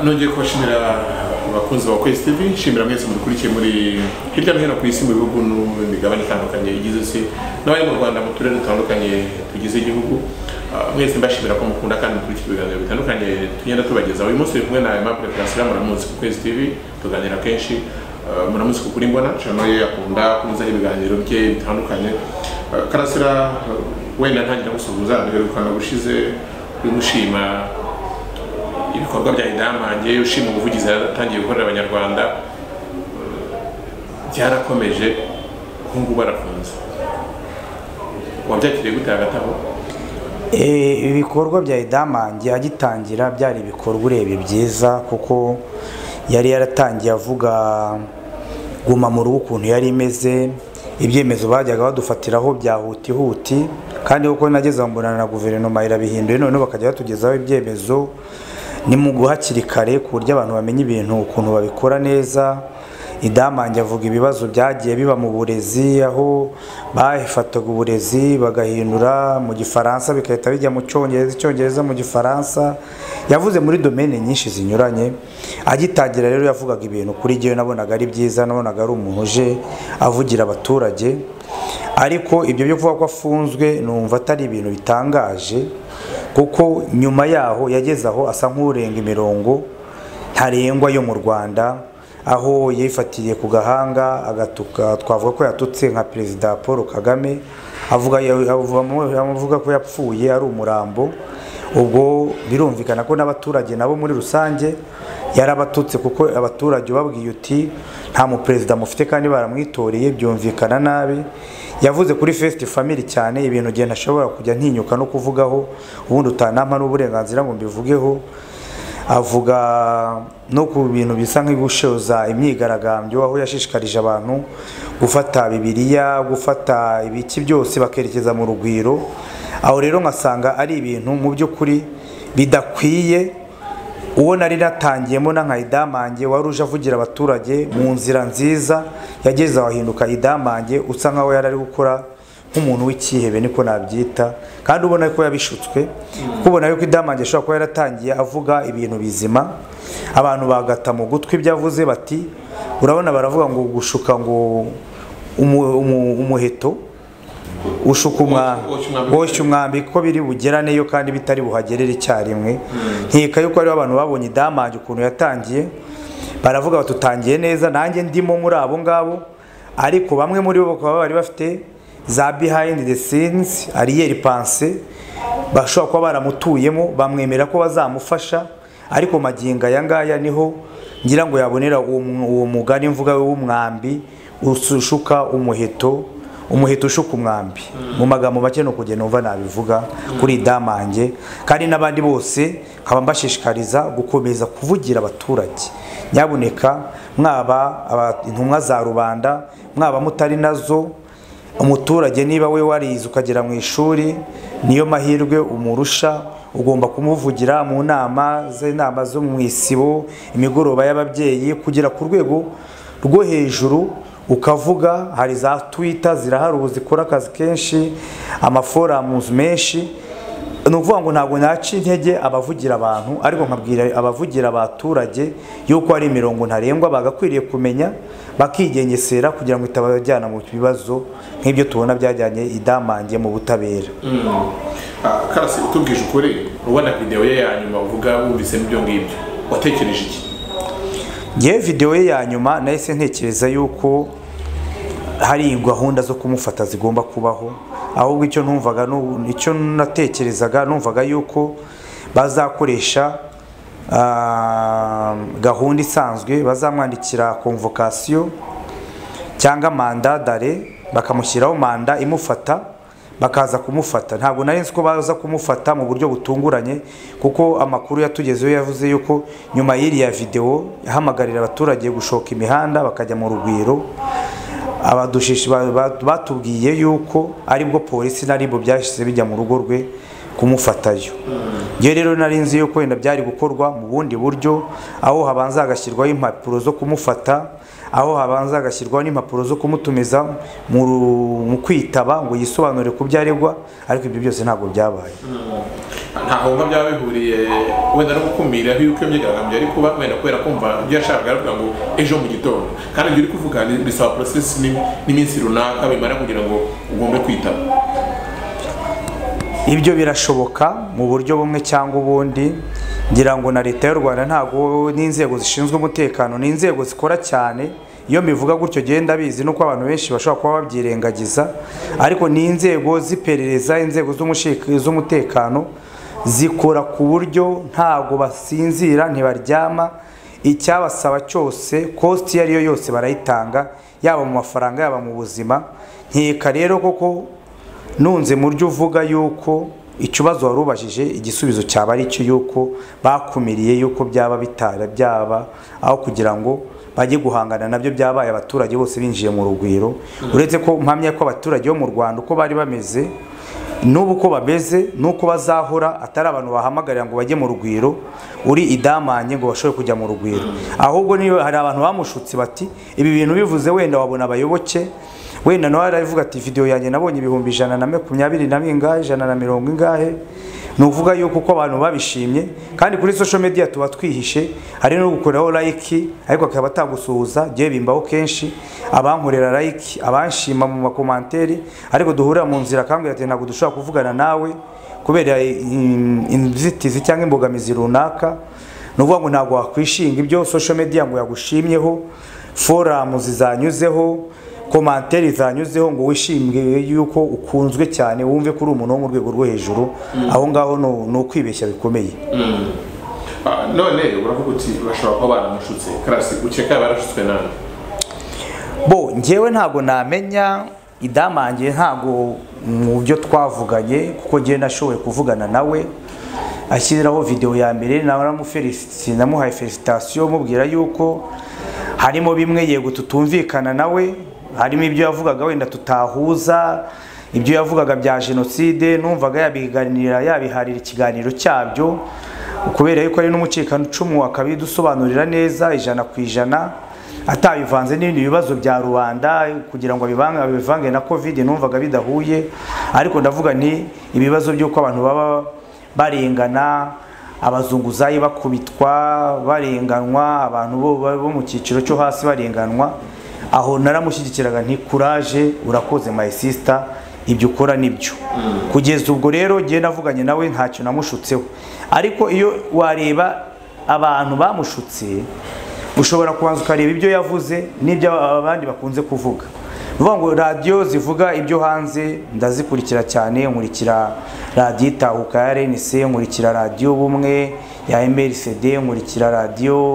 nongeye kubashimira abakunzi ba Kwezi TV, shimira mwese mudukurikiye muri hirya no hino ku isi mu bihugu n'imigabane itandukanye igize isi n'abari mu Rwanda mu turere dutandukanye tugize igihugu. Mwese mbashimira ko mukunda kandi mukurikira ibiganiro bitandukanye tugenda tubagezaho. Uyu munsi kumwe na Aimable Karasira muramuzi ku Kwezi TV, tuganira kenshi muramuzi ku kuri MBONA channel ye akunda kuza ibiganiro bye bitandukanye. Karasira wenda ntangira gusuhuza duherukana gushize bimushima ibikorwa bya Idamange, ushima ubuvugizi yatangiye gukorera abanyarwanda byarakomeje kungu barafunze. Wabyakiriye gute hagataho? Ibikorwa bya Idamange agitangira byari ibikorwa urebe byiza, kuko yari yaratangiye avuga guma mu rugo ukuntu yari imeze, ibyemezo bajyaga badufatiraho bya huti kandi uko nageze mbonana na guverinoma irabihinduye, none bakajya batugezaho ibyemezo ni mu guhakiri kare ku buryo abantu bamenya ibintu ukuntu babikora neza. Idamange avuga ibibazo byagiye biba mu burezi, aho bahifataga uburezi bagahindura mu gifaransa bikahita bijya mu cyongereza mu gifaransa. Yavuze muri domaine nyinshi zinyuranye. Agitangira rero yavugaga ibintu kuri gihe nabonaga ari byiza, nabonaga ari umuntu uje avugira abaturage, ariko ibyo byo kuvuga ko afunzwe numva atari ibintu bitangaje, kuko nyuma yaho yageze aho asa nk'urenga imirongo ntarengwa yo mu Rwanda, aho yifatiye ku gahanga agatuka, twavuga ko yatutse nka Perezida Paul Kagame, avuga ko yapfuye ari umurambo. Ubwo birumvikana ko n'abaturage nabo muri rusange yarabatutse, kuko abaturage babwiye uti nta mu Perezida mufite kandi baramwitoreye, byumvikana nabi. Yavuze kuri First Family cyane ibintu gihe ntashobora kujya ntinyuka no kuvugaho, ubundi utanampa n'uburenganzira ngo mbivugeho. Avuga no ku bintu bisa nk'igushoza imyigaragambyo, aho yashishikarije abantu gufata Bibiliya, gufata ibiki byose bakerekeza mu rugwiro. Aho rero nkasanga ari ibintu mu by'ukuri bidakwiye. Uwo nari natangiyemo na nka Idamange wari uje avugira abaturage mu nzira nziza, yageze ahinduka Idamange usa nkaho yari ari gukora nk'umuntu w'ikihebe, niko nabyita, kandi ubona ko yabishutswe. Kubona yuko Idamange ashobora kuba yaratangiye avuga ibintu bizima, abantu bagata mu gutwi byavuze bati urabona baravuga ngo gushuka ngo umuheto ushuka umwambi ko biri bugeraneyo kandi bitari buhagerere icyarimwe. Nkeka yuko ari abantu babonye Idamange ukuntu yatangiye, baravuga batutangiye neza, nanjye ndimo muri abo ngabo, ariko bamwe muri bo bakaba bari bafite za behind the scenes arrière pensée, bashobora kuba baramutuyemo, bamwemera ko bazamufasha. Ariko maginga yangaya niho ngira ngo yabonera uwo mugani mvuga w'umwambi ushuka umuheto ushuka umwambi. Mu magambo make no kugenda umva nabivuga kuri Idamange, kandi n'abandi bose nkaba mbashishikariza gukomeza kuvugira abaturage. Nyabuneka mwaba intumwa za rubanda, mwaba mutari nazo, umuturage niba we warize ukagera mu ishuri, niyo mahirwe umurusha, ugomba kumuvugira mu nama zo mu isibo, imigoroba y'ababyeyi, kugira ku rwego rwo hejuru ukavuga. Hari za Twitter zirahari ubu zikora akazi kenshi, amaforums menshi. Ni ukuvuga ngo ntabwo naci intege abavugira abantu, ariko nkabwira abavugira abaturage yuko ari imirongo ntarengwa bagakwiriye kumenya, bakigengesera kugira ngo itabajyana mu bibazo nk'ibyo tubona byajyanye Idamange mu butabera. Karasi, utubwije ukuri, ubona video ye ya nyuma uvuga wumvise n'ibyo ngibyo, watekereje iki? Ngiye video ye ya nyuma nahise ntekereza yuko hari gahunda zo kumufata zigomba kubaho, ahubwo icyo numvaga icyo natekerezaga numvaga yuko bazakoresha gahunda isanzwe, bazamwandikira convocation cyangwa mandat d'arrêt, bakamushyiraho manda imufata, bakaza kumufata. Ntabwo nari nzi ko baza kumufata mu buryo butunguranye, kuko amakuru yatugezeho yavuze yuko nyuma y'iriya video yahamagarira abaturage gushoka imihanda bakajya mu rugwiro. Abadushishi batubwiye yuko aribwo polisi naribo byashyize bijya mu rugo rwe kumufatayo. Ngiye rero nari nzi yuko wenda byari gukorwa mu bundi buryo, aho habanza hagashyirwaho impapuro zo kumufata, aho habanza hagashyirwaho n'impapuro zo kumutumiza mu kwitaba ngo yisobanure ku byaregwa, ariko ibyo byose ntabwo byabaye. ntaho mva byaba bihuriye wenda no gukumira yuko iyo myigaragambyo ari kuba wenda kubera kumva ibyo yashakaga aravuga ngo ejo mu gitondo kandi ibyo uri kuvuga bisaba process n'iminsi runaka bimara kugira ngo ugombe kwitaba. Ibyo birashoboka mu buryo bumwe cyangwa ubundi, ngira ngo na leta y'u Rwanda ntago n'inzego zishinzwe umutekano ni inzego zikora cyane. Iyo mbivuga gutyo genda bizi nuko abantu benshi bashobora kuba babyirengagiza, ariko ni inzego ziperereza, inzego z'umutekano zikora ku buryo ntago basinzira ntibaryama. Icyabasaba cyose cost iyo ariyo yose barayitanga, yaba mu mafaranga yaba mu buzima. Nkeka rero koko nunze mu ryo uvuga yuko ikibazo warubajije igisubizo cyaba ari cyo yuko bakumiriye yuko byaba bitara byaba aho kugira ngo bajye guhangana nabyo byabaye abaturage bose binjiye mu rugwiro. Uretse ko mpamya ko abaturage bo mu Rwanda uko bari bameze n'ubu ko babeze nuko bazahora atari abantu bahamagarira ngo bajye mu rugwiro uri Idamange ngo bashobore kujya mu rugwiro, ahubwo niyo hari abantu bamushutse bati ibi bintu bivuze wenda wabona abayoboke wenda nawe aravuga ati video yanjye nabonye 120 na bingahe 140 ingahe. Nuvuga yuko uko abantu babishimye kandi kuri social media tuba twihishe, hari no gukoraho like ariko akaba atagusuhuza. Je bimbaho kenshi abankorera like abanshima mu makomanteri, ariko duhurira mu nzira kambwira ati ntabwo dushobora kuvugana nawe kubera inzitizi cyangwa imbogamizi runaka. Nuvuga ngo ntabwo wakwishinga ibyo social media ngo yagushimyeho, forum zizanyuzeho, komanteri zanyuzeho ngo wishimwe yuko ukunzwe cyane wumve kuri umuntu wo mu rwego rwo hejuru. Aho ngaho no kwibeshya bikomeye. None uravuga uti bashobora kuba baramushutse. Karasi ukeka barashutswe nande? Bo njyewe ntago namenya Idamange, ntago mu byo twavuganye kuko ngiye nashoboye kuvugana nawe ashyiraho video ya mbere namuhaye felicitation mubwira yuko harimo bimwe yego tutumvikana nawe, harimo ibyo yavugaga wenda tutahuza, ibyo yavugaga bya genocide numvaga yabiharira ikiganiro cyabyo kubera yuko ari n'umucikano cumu akabidusobanurira neza 100% atabivanze n'ibindi bibazo bya Rwanda kugira ngo bivange na covid numvaga bidahuye. Ariko ndavuga nti ibibazo by'uko abantu baba barengana, abazunguzayi bakubitwa barenganwa, abantu bo mu cyiciro cyo hasi barenganwa, aho naramushyigikiraga nti courage urakoze my sister, ibyo ukora nibyo. Kugeza ubwo rero ngiye navuganye nawe ntacyo namushutseho, ariko iyo wareba abantu bamushutse ushobora kubanza ukareba ibyo yavuze n'ibyo abandi bakunze kuvuga. Nuvuga ngo radio zivuga ibyo hanze ndazikurikira cyane, nkurikira radio Itahuka ya Yarenze, nkurikira radio Ubumwe ya MBONA, nkurikira radio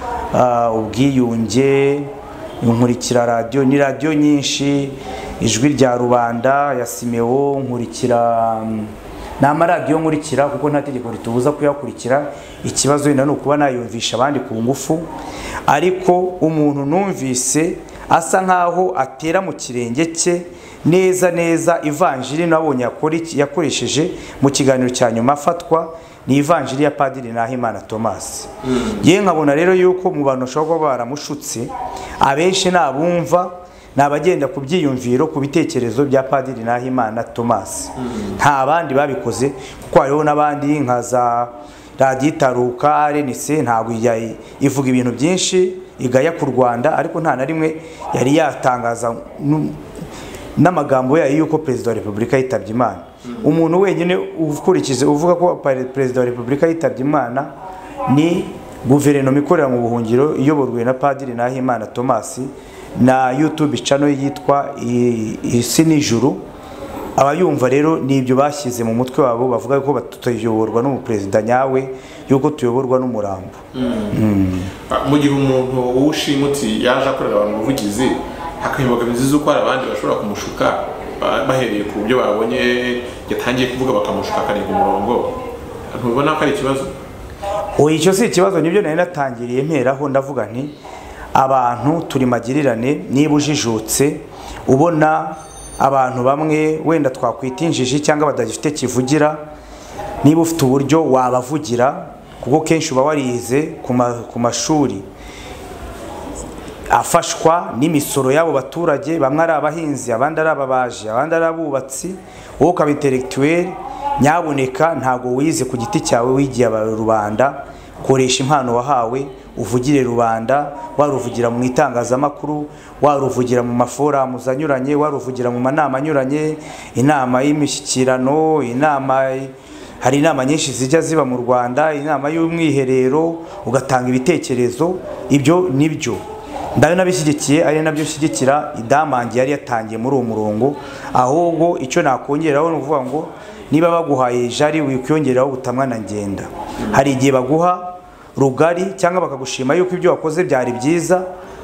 Ubwiyunge, nkurikira radio ni radio nyinshi, ijwi rya Rwanda ya Simeo, nkurikira n'amaradiyo nkurikira kuko nta tegeko ritubuza kuyakurikira. Ikibazo wenda no kuba nayumvisha abandi ku ngufu, ariko umuntu numvise asa nkaho atera mu kirenge cye neza ivanjiri nabonye yakoresheje mu kiganiro cya Nyuma afatwa ni ivanjiri ya Padiri Nahimana Thomas. Ye nkabona rero yuko mu bantu bashobora kuba baramushutse abenshi nabumva nabagenda kubyiyumviro ku bitekerezo bya Padiri Nahimana Thomas. Nta bandi babikoze kuko hariho n'abandi nkaza radio Itaruka Yarenze ntabwo ivuga ibintu byinshi igaya ku Rwanda, ariko nta na rimwe yari yatangaza n'amagambo yayo yuko Perezida wa Repubulika yitabye Imana. Umuntu wenyine ukurikize uvuga ko Perezida wa Repubulika yitabye Imana ni guverinoma ikorera mu buhungiro iyoborwa na Padiri Nahimana Thomas na YouTube channel yitwa Isi n'Ijuru. Abayumva rero nibyo bashyize mu mutwe wabo bavuga ko batuyoborwa n'umuperezida nyawe yuko tuyoborwa n'umurambo. Mu gihe umuntu uwushimutse yaje akorera abantu ubuvugizi hakayibogamiza zuko abandi bashobora kumushuka bahereye ku byo babonye yatangiye kuvuga bakamushuka kare ku murongo, ntubona ko ari ikibazo? Icyo si ikibazo, nibyo nari natangiriye mperaho ndavuga nti abantu turi magirirane. Niba ujijutse ubona abantu bamwe wenda twakwita injiji cyangwa badafite kivugira, niba ufite uburyo wabavugira kuko kenshi uba warize ku mashuri afashwa n'imisoro y'abo baturage, bamwe ari abahinzi abandi ari ababaji abandi ari abubatsi, wowe ukaba intellectuel nyaboneka ntago wize ku giti cyawe wigiye rubanda, koresha impano wahawe uvugire rubanda, waruvugira mu itangazamakuru, waruvugira mu maforamu anyuranye, waruvugira mu manama anyuranye, inama y'imishyikirano, hari inama nyinshi zijya ziba mu Rwanda, inama y'umwiherero, ugatanga ibitekerezo. Ibyo nibyo ndayo nabishyigikiye, ari nabyo shyigikira Idamange yari yatangiye muri uwo murongo. Ahubwo icyo nakongeraho nuvuga ngo niba baguhaye jari wikwiyongeraho ubutamwa na ngenda. Hari igihe baguha rugari cyangwa bakagushima yuko ibyo wakoze byari byiza,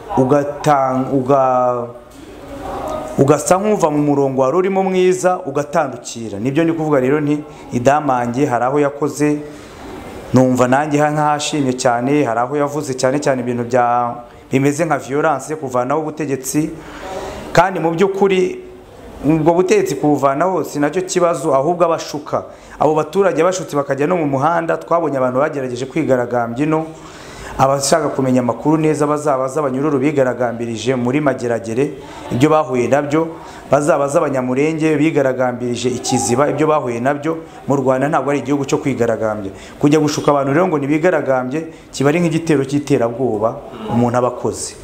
ugasa nk'uva mu murongo wari urimo mwiza ugatandukira. Nibyo ndi kuvuga rero nti Idamange hari aho yakoze numva nanjye nkahashimye cyane, hari aho yavuze cyane cyane ibintu bimeze nka violence kuvanaho ubutegetsi, kandi mu by'ukuri ubwo butegetsi kuvanaho si nacyo kibazo, ahubwo abashuka abo baturage bashutse bakajya no mu muhanda. Twabonye abantu bagerageje kwigaragambya ino, abashaka kumenya amakuru neza bazabaza abanyururu bigaragambirije muri Mageragere ibyo bahuye nabyo, bazabaza abanyamurenge bigaragambirije Ikiziba ibyo bahuye nabyo. Mu Rwanda ntabwo ari igihugu cyo kwigaragambya. Kujya gushuka abantu rero ngo nibigaragambye kiba ari nk'igitero cy'iterabwoba umuntu abakoze.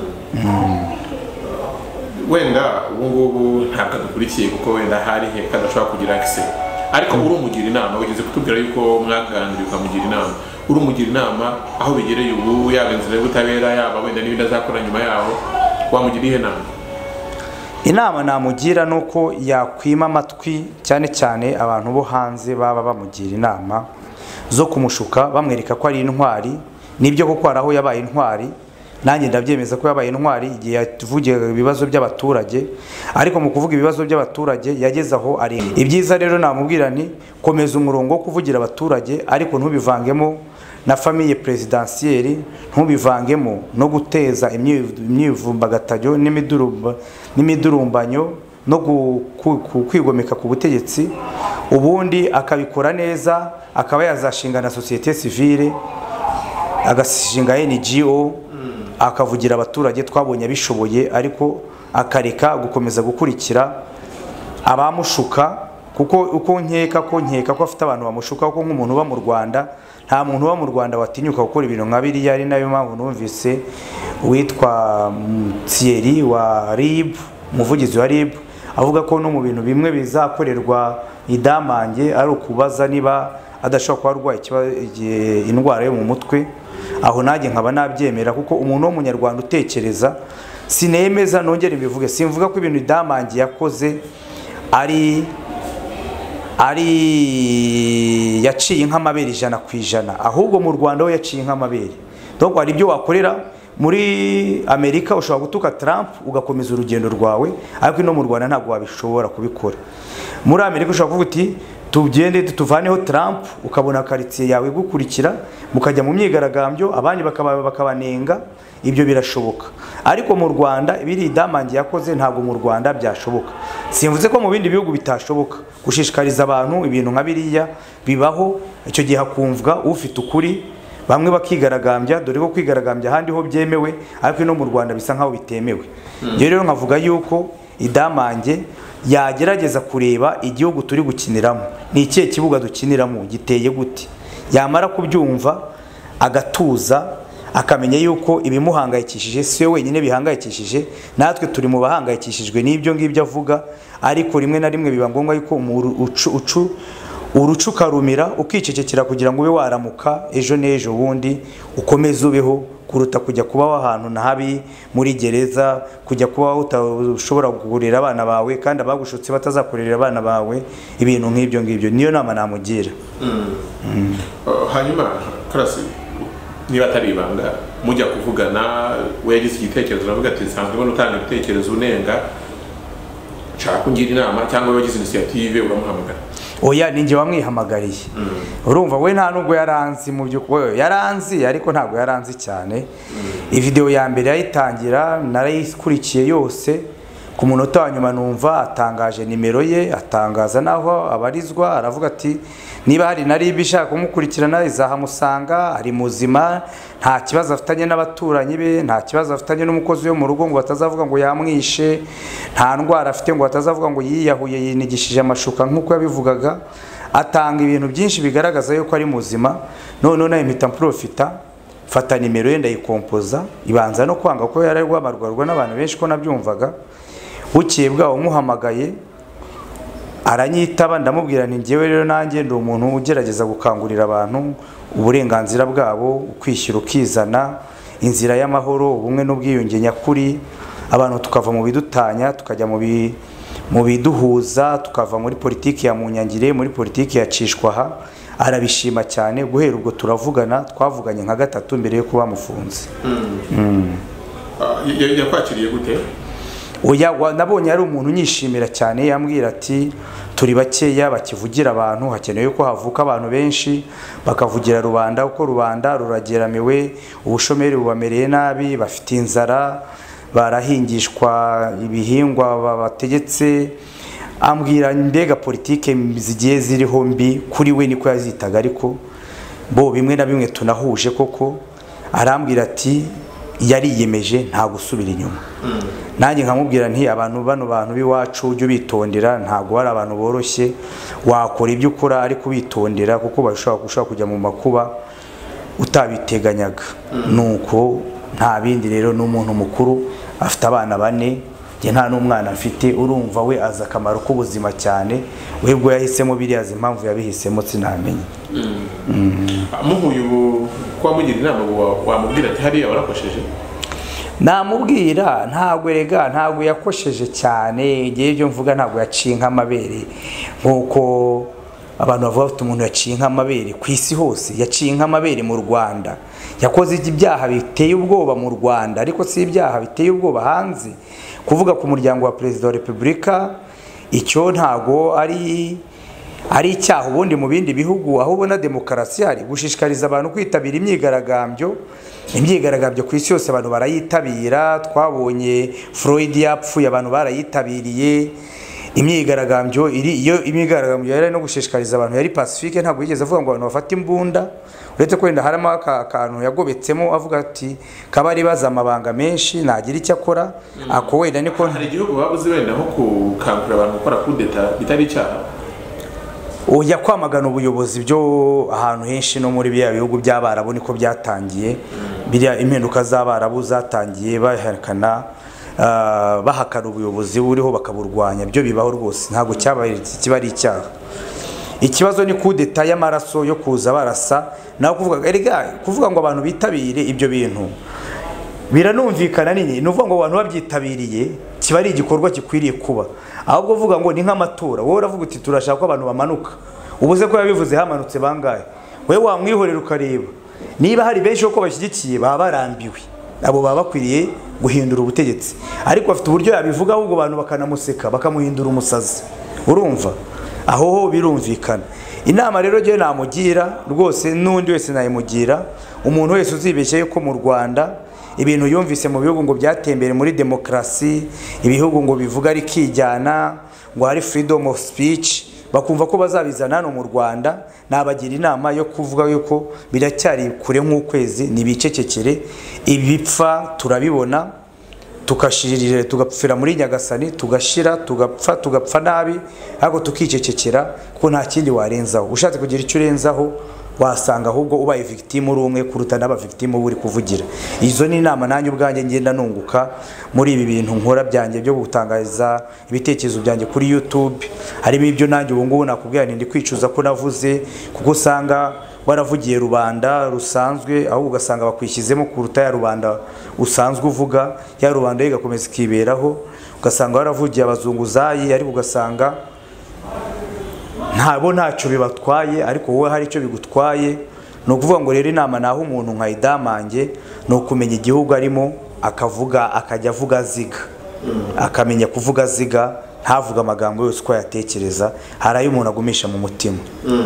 Wenda ubungubu ntabwo dukurikiye kuko wenda hari he kadashobora kugira access, ariko urumugira inama wigeze kutubwira yuko mwaganiriye ukamugira inama, urumugira inama aho bigereye ubu, yaba inzira y'ubutabera yaba wenda n'ibindi azakora nyuma yaho, wamugiriye inama namugira nuko yakwima amatwi cyane cyane abantu bo hanze baba bamugira inama zo kumushuka bamwereka ko ari intwari. Nibyo koko hari aho yabaye intwari, nanjye ndabyemeza ko yabaye intwari igihe yavugiye ibibazo by'abaturage, ariko mu kuvuga ibibazo by'abaturage yageze aho ari. Ibyiza rero namubwira nti komeza umurongo wo kuvugira abaturage, ariko ntubivangemo na famille presidentielle, ntubivangemo no guteza imyivumbagatanyo n'imidurumbanyo no kwigomeka ku butegetsi. Ubundi akabikora neza, akaba yazashinga na société civile, agashinga NGO, akavugira abaturage. Twabonye abishoboye, ariko akareka gukomeza gukurikira abamushuka, kuko uko nkeka ko afite abantu bamushuka. Kuko nk'umuntu uba mu Rwanda, nta muntu uba mu Rwanda watinyuka gukora ibintu nka biriya. Ari nayo mpamvu numvise witwa Thierry wa RIB, umuvugizi wa RIB, avuga ko no mu bintu bimwe bizakorerwa Idamange ari ukubaza niba adashobora kuba arwaye indwara yo mu mutwe. Aho nanjye nkaba nabyemera, kuko umuntu w'umunyarwanda utekereza, sinemeza nongere mbivuge, simvuga ko ibintu Idamange yakoze ari yaciye nk'amabere 100%, ahubwo mu Rwanda ho yaciye nk'amabere. Donc hari ibyo wakorera muri Amerika, ushobora gutuka Trump ugakomeza urugendo rwawe, ariko ino mu Rwanda ntabwo wabishobora kubikora. Muri Amerika ushobora kuvuga uti tugende tuvaneho Trump, ukabona quartier yawe gukurikira, mukajya mu myigaragambyo, abandi bakabanenga. Ibyo birashoboka, ariko mu Rwanda ibiri Idamange yakoze ntabwo mu Rwanda byashoboka. Simvuze ko mu bindi bihugu bitashoboka gushishikariza abantu ibintu nka biriya bibaho, icyo gihe hakumvwa ufite ukuri, bamwe bakigaragambya, dore ko kwigaragambya ahandi ho byemewe, ariko ino mu Rwanda bisa nkaho bitemewe. Rero nkavuga yuko Idamange yagerageza kureba igihugu turi gukiniramo, ni ikihe kibuga dukiniramo, giteye gute. Yamara kubyumva agatuza, akamenya yuko ibimuhangayikishije si we wenyine bihangayikishije, natwe turi mu bahangayikishijwe n'ibyo ngibyo avuga. Ariko rimwe na rimwe biba ngombwa yuko urucuka rumira ukicecekera kugira ngo ube waramuka ejo n'ejo bundi ukomeze ubeho, kuruta kujya kubaho ahantu nahabi muri gereza, kujya kubaho utashobora kugurira abana bawe kandi abagushutse batazakurira abana bawe, ibintu nk'ibyo ngibyo. Niyo nama namugira. Hanyuma Karasira, niba atari ibanga mujya kuvugana, we yagize igitekerezo navuga ati nsanzwe mbona utanga ibitekerezo unenga, nshaka kungira inama, cyangwa wagize initiative uramuhamagara? Oya, ninjye wamwihamagariye. Urumva we nta nubwo yaranzi, mu by'ukuri yaranzi ariko ntabwo yaranzi cyane. Video ya mbere yayitangira narayikurikiye yose, ku munota wa nyuma numva atangaje nimero ye, atangaza naho abarizwa, aravuga ati niba hari nari bishaka kumukurikirana izahamusanga, ari muzima, nta kibazo afitanye n'abaturanyi be, nta kibazo afitanye n'umukozi wo mu rugo ngo batazavuga ngo yamwishe, nta ndwara afite ngo batazavuga ngo yiyahuye yinigishije amashuka nk'uko yabivugaga. atanga ibintu byinshi bigaragaza yuko ari muzima. none nayo mpita mprofita fata nimero ye ndayikompoza, ibanza no kwanga ko yari rwamarwarwa n'abantu benshi ko nabyumvaga. Bukeye bwaho muhamagaye aranyitaba, ndamubwira nti ngewe rero nanjye ndi umuntu ugerageza gukangurira abantu uburenganzira bwabo, ukwishyira ukizana, inzira y'amahoro, ubumwe n'ubwiyunge nyakuri, abantu tukava mu bidutanya tukajya mu biduhuza, tukava muri politiki ya munyangire, muri politiki ya cishwaha. Arabishima cyane, guhera ubwo turavugana, twavuganye nka gatatu mbere yo kuba mufunze. yakwakiriye gute? Oya, nabonye ari umuntu unyishimira cyane, yambwira ati turi bakeya bakivugira abantu, hakenewe ko havuka abantu benshi bakavugira rubanda, uko rubanda rurageramiwe, ubushomeri bubamereye nabi, bafite inzara, barahingishwa ibihingwa babategetse. Ambwira mbega politike zigiye ziriho mbi kuri we, niko yazitaga, ariko bo bimwe na bimwe tunahuje koko. Arambwira ati yariyemeje nta gusubira inyuma. Nanjye nkamubwira nti abantu bantu biwacu ujye bitondera, ntago ari abantu boroshye, wakora ibyo ukora ariko bitondera, kuko bashobora kujya mu makuba utabiteganyaga. Nuko nta bindi rero, n'umuntu mukuru afite abana 4, njye nta n'umwana mfite, urumva we aza akamaro k'ubuzima cyane. Webwo yahisemo biriya impamvu yabihisemo sinamenye. Muhuye ubu kwa mugira inama wamubwira ati hariya warakosheje? Namubwira ntabwo yakosheje cyane, igihe ibyo mvuga ntabwo yaciye nk'amabere nkuko abantu bavuga ati umuntu yaciye nk'amabere ku isi hose. Yaciye nk'amabere mu Rwanda, yakoze ibyaha biteye ubwoba mu Rwanda, ariko si ibyaha biteye ubwoba hanze. Kuvuga ku muryango wa Perezida wa Repubulika, icyo ntago ari icyaha ubundi mu bindi bihugu aho ubona demokarasi hari. Gushishikariza abantu kwitabira imyigaragambyo ku isi yose abantu barayitabira. Twabonye Floyd yapfuye, abantu barayitabiriye. Imyigaragambyo iyo imyigaragambyo yari no gushishikariza abantu yari pacifique, ntabwo yigeze avuga ngo abantu bafate imbunda, uretse ko wenda harimo akantu yagobetsemo avuga ati kabari baza amabanga menshi nagira icyo akora. Ako wenda niko hari igihugu babuze wenda nko gukangurira abantu gukora kudeta bitari icyaha. Oya, kwamagana ubuyobozi byo ahantu henshi no muri bya bihugu by'Abarabu niko byatangiye. Biriya impinduka z'Abarabu zatangiye bahakana ubuyobozi buriho bakaburwanya, byo bibaho rwose, ntabwo kiba ari icyaha. Ikibazo ni kudeta y'amaraso yo kuza barasa, naho kuvuga ngo abantu bitabire ibyo bintu biranumvikana nini. Nuvuga ngo abantu babyitabiriye kiba ari igikorwa gikwiriye kuba, ahubwo uvuga ngo ni nk'amatora. Wowe uravuga uti turashaka ko abantu bamanuka, ubuze ko yabivuze hamanutse bangahe? Wewe wamwihorera ukareba niba hari benshi uko bashyigikiye baba barambiwe, abo baba bakwiriye guhindura ubutegetsi. Ariko afite uburyo yabivuga, ahubwo abantu bakanamuseka bakamuhindura umusazi. Urumva aho ho birumvikana. Inama rero je namugira rwose, n'undi wese nayimugira, umuntu wese uzibeshye yuko mu Rwanda ibintu yumvise mu bihugu ngo byatembere muri demokrasi, ibihugu ngo bivuga ari kijyana, ngo hari freedom of speech, bakumva ko bazabizana hano mu Rwanda, nabagira inama yo kuvuga yuko biracyari kure nk'ukwezi, nibicecekere. Ibipfa turabibona, tukashirire tugapfira muri Nyagasani, tugashira tugapfa nabi, ariko tukicecekera ko nta kindi warenzaho. Ushatse kugira icyo urenzaho wasanga ahubwo ubaye victim uri umwe kuruta n'aba victim uri kuvugira. Izo ni inama nanjye ubwanjye ngenda nunguka muri ibi bintu nkora byanjye byo gutangariza ibitekerezo byanjye kuri YouTube. Harimo ibyo nanjye ubu ngubu nakubwira ndi kwicuza ko navuze, kuko usanga waravugiye rubanda rusanzwe, aho ugasanga bakwishyizemo kuruta ya rubanda usanzwe uvuga, ya rubanda igakomeza ikiberaho. Ugasanga waravugiye abazunguzayi, ariko ugasanga ntacyo bibatwaye, ariko wowe hari icyo bigutwaye. No kuvuga ngo rero inama naho umuntu nka Idamange no kumenya igihugu arimo, akajya avuga aziga, akamenya kuvuga aziga, ntavuga amagambo yose uko yatekereza, hari ayo umuntu agumisha mu mutima.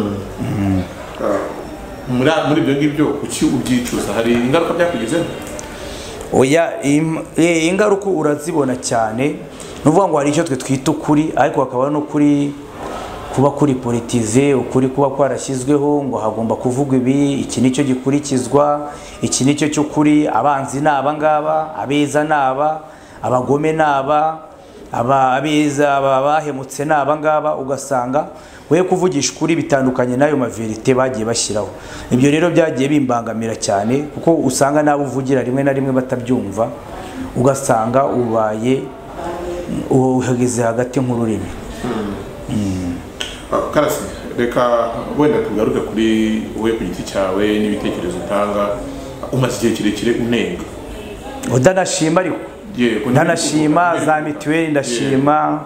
Muri ibyo ngibyo uki ubyicuza, hari ingaruka byakugezeho? Oya, ingaruka urazibona cyane. Nuvuga ngo hari icyo twe twita ukuri, ariko hakaba no kuba kuri politize, ukuri kuba kwarashyizweho ngo hagomba kuvugwa ibi, iki nicyo gikurikizwa, iki nicyo cy'ukuri. Abanzi naba ngaba, abeza naba, abagome naba, abeza bahemutse naba ngaba. Ugasanga we kuvugisha ukuri bitandukanye n'ayo maverite bagiye bashyiraho. Ibyo rero byagiye bimbangamira cyane kuko usanga nabo uvugira rimwe na rimwe batabyumva, ugasanga ubaye uhageze hagati nk'ururimi. Karasi, reka wenda tugaruke kuri wowe ku giti cyawe n'ibitekerezo utanga. Umaze igihe kirekire unenga, udanashima ariko ndanashima za mituweli ndashima.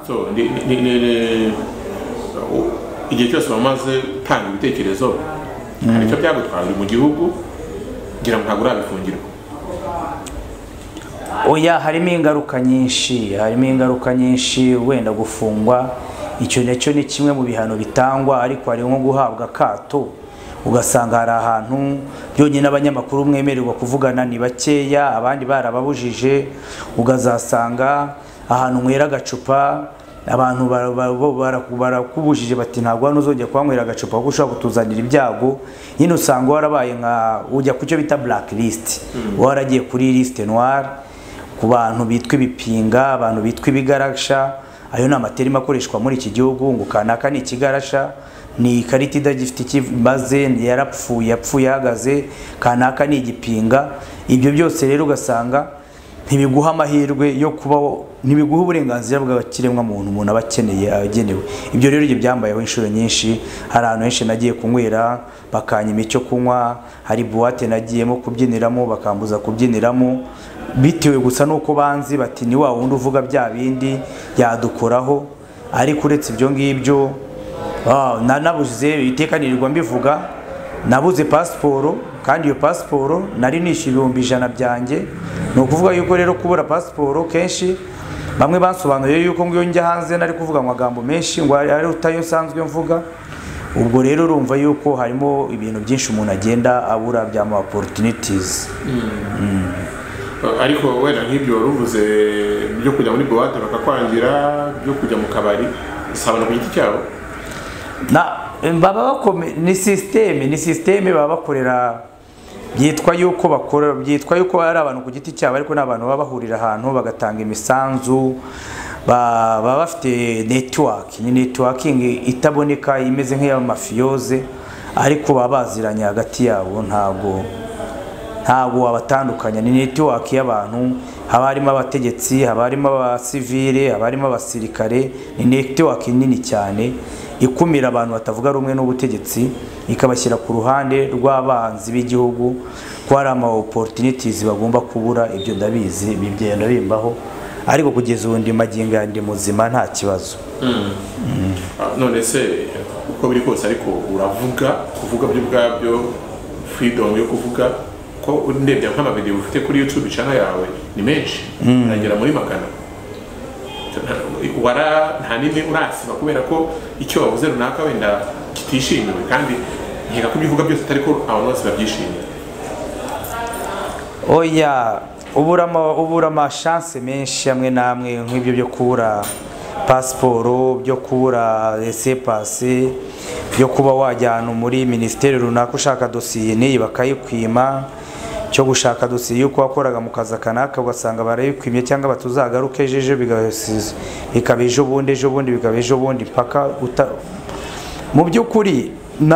Igihe cyose wamaze utanga ibitekerezo hari icyo byagutwara mu gihugu ngira ngo ntabwo urabifungirwa. Oya, harimo ingaruka nyinshi, wenda gufungwa icyo nacyo ni kimwe mu bihano bitangwa, ariko hari nko guhabwa akato, ugasanga hari ahantu byonyine abanyamakuru mwemererwa kuvugana ni bakeya, abandi barababujije, ugazasanga ahantu nywera agacupa abantu barakubujije bati ntabwo hano uzongera kuhanywera agacupa kuko ushobora kutuzanira ibyago. Nyine usanga warabaye nka ujya ku cyo bita blacklist, waragiye kuri liste noire ku bantu bitwa ibipinga, abantu bitwa ibigarasha. Ayo ni amaterima akoreshwa muri iki gihugu, ngo kanaka ni ikigarasha, ni ikarita idagifite ikimaze, yarapfuye yapfuye ahagaze, kanaka ni igipinga. Ibyo byose rero ugasanga ntibiguha amahirwe yo kubaho, ntibiguha uburenganzira bw'abakiremwa muntu umuntu aba akeneye agenewe. Ibyo rero ibyo byambayeho inshuro nyinshi. Hari ahantu henshi nagiye kunywera bakanyima icyo kunywa, hari buwate nagiyemo kubyiniramo bakambuza kubyiniramo, bitewe gusa nuko banzi bati ni wa wundi uvuga bya bindi yadukoraho. Ariko uretse ibyo ngibyo nanabuze itekanirirwa mbivuga, nabuze pasiporo, kandi iyo pasiporo nari nishyuye $100 byanjye. Ni ukuvuga yuko rero kubura pasiporo kenshi bamwe bansobanuriye yuko ngo njya hanze nari kuvuga amagambo menshi ngo ari utayo nsanzwe mvuga. Ubwo rero urumva yuko harimo ibintu byinshi umuntu agenda abura by'ama opportunities. Ariko wenda nk'ibyo waruvuze byo kujya muri boîte bakakwangira, byo kujya mu kabari, sabana ku giti cyabo baba bakome, ni systeme baba bakorera, byitwa yuko ari abantu ku giti cyabo, ariko n'abantu baba bahurira ahantu bagatanga imisanzu, baba bafite network, ni networking itaboneka imeze nk'iy'amafiyoze, ariko baba baziranye hagati yabo, ntabwo wabatandukanya. Ni network y'abantu, haba harimo abategetsi, haba harimo abasivile, haba harimo abasirikare. Ni network nini cyane ikumira abantu batavuga rumwe n'ubutegetsi, ikabashyira ku ruhande rw'abanzi b'igihugu, ko hari ama opportunities bagomba kubura. Ibyo ndabizi, bigenda bimbaho, ariko kugeza ubundi magingo yandi muzima nta kibazo. None se uko biri kose ariko kuvuga byo ubwabyo, freedom yo kuvuga, ko ndebye nk'amavideo ufite kuri YouTube channel yawe ni menshi, aragera muri magana. Nta nini urasiba kubera ko icyo wavuze runaka wenda kitishimiwe, kandi nkeka ko ibivuga byose atari ko abantu bose babyishimiye. Oya, ubura amashance menshi amwe namwe, nk'ibyo byo kubura pasiporo, byo kubura laissez-passer, byo kuba wajyana muri ministeri runaka ushaka dosiye niyi bakayikwima, cyo gushaka dosiye yuko wakoraga mu kazi kanaka ugasanga barayikwimye, cyangwa batuzagaruke ejo bikaba ejo bundi paka mu by'ukuri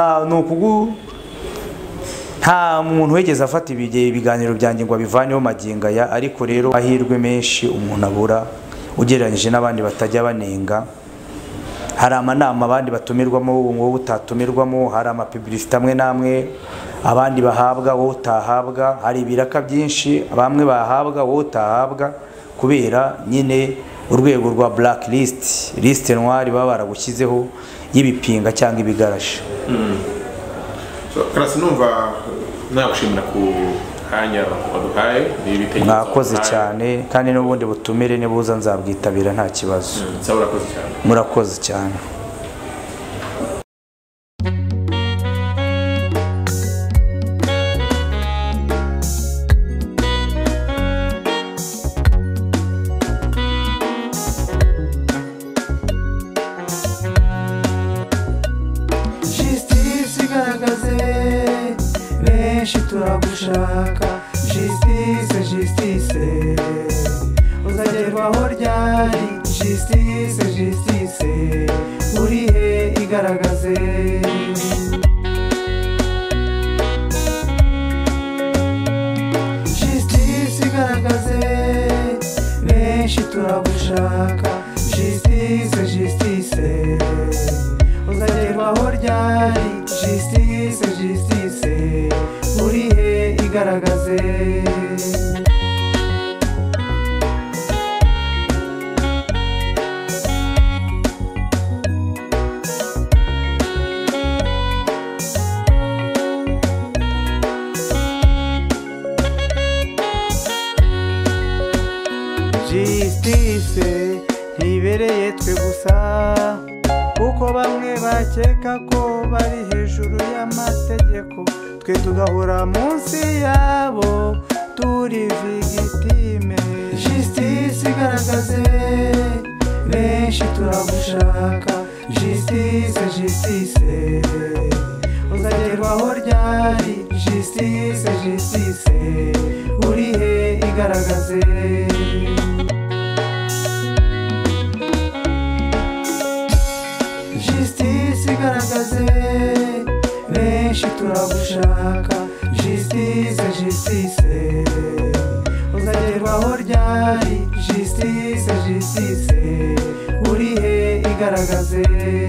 nta muntu wegeze afata ibiganiro byanjye ngo abivaneho magingo aya. Ariko rero amahirwe menshi umuntu abura ugereranyije n'abandi batajya banenga. Hari amanama abandi batumirwamo wowe utatumirwamo, hari amapublicité amwe namwe abandi bahabwa wowe utahabwa, hari ibiraka byinshi bamwe bahabwa wowe utahabwa, kubera nyine urwego rwa blacklist, liste noire baba baragushyizeho y'ibipinga cyangwa ibigarasha. Karasi, numva nagushimira ku kanya waduhaye, n'ibitekerezo mwakoze cyane, kandi n'ubundi butumire nibuza nzabwitabira nta kibazo. Murakoze cyane. turagushaka justice uzagerwaho ryari justice urihe igaragaze. Justice igaragaze, benshi turagushaka. Justice, justice, uzagerwaho ryari? Justice, justice, urihe igaragaze. Justice ntibereye twe gusa, kuko bamwe bakeka ko bari hejuru y'amategeko, twe tugahora munsi yabo turi victime. Justice igaragaze, benshi turagushaka. Justice, justice, uzagerwaho ryari? Justice, justice, urihe igaragaze. Justice igaragaze, benshi turagushaka. Justice, justice, uzagerwaho ryari? Justice, justice, urihe igaragaze.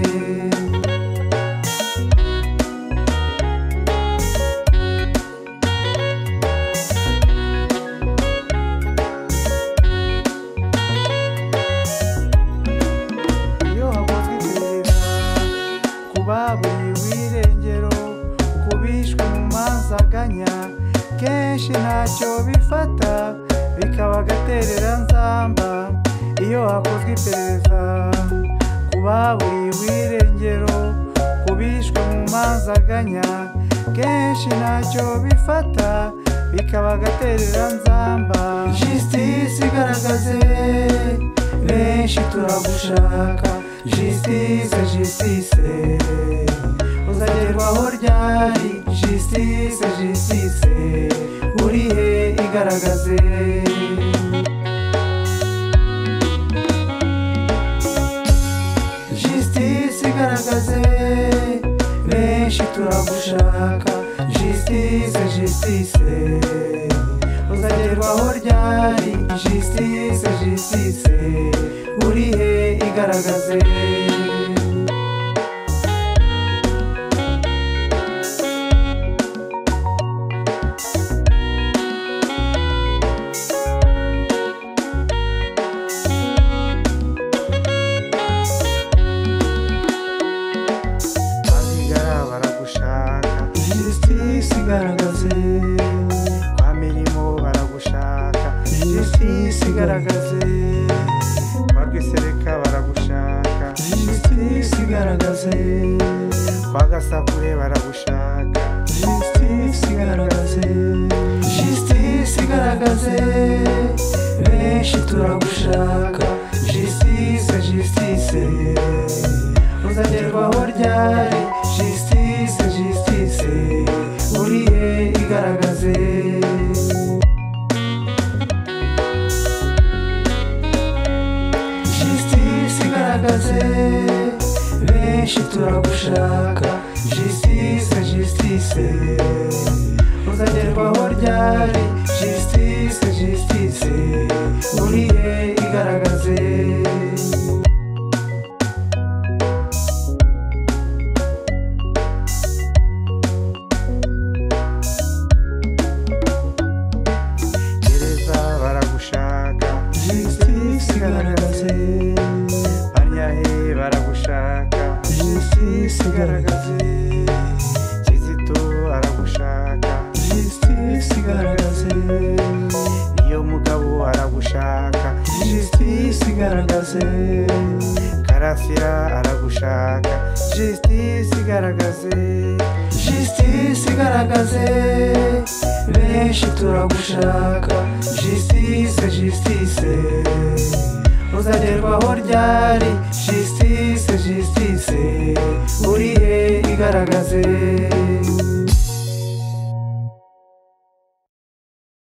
Kenshi ntacyo bifata, bikaba agaterera nzamba. Iyo hakozwe iperereza ku baburiwe irengero, ku bishwe mu manzaganya, kenshi ntacyo bifata, bikaba agaterera nzamba. Justice igaragaze, benshi turagushaka. Justice, justice, uzagerwaho ryari? Justice, justice, urihe igaragaze. Justice igaragaze, benshi turagushaka. Justice, justice, uzagerwaho ryari? Justice, justice, urihe igaragaze. Igaragaze, kwa mirimo baragushaka. Justice igaragaze, kwa rwisereka baragushaka. Justice igaragaze, kwa gasakure baragushaka. Justice igaragaze, justice igaragaze, benshi turagushaka. Justice, justice, uzagerwaho ryari? Justice, justice, urihe igaragaze. Justice igaragaze, benshi turagushaka. Justice, justice, uzagerwaho ryari? Justice, justice, urihe igaragaze. Igaragaze, Kizito aragushaka. Justice igaragaze, iyo mugabo aragushaka. Justice igaragaze, Karasira aragushaka. Justice igaragaze, justice igaragaze, benshi turagushaka. Justice, justice, uzagerwaho ryari? Justice, justice, urihe igaragaze.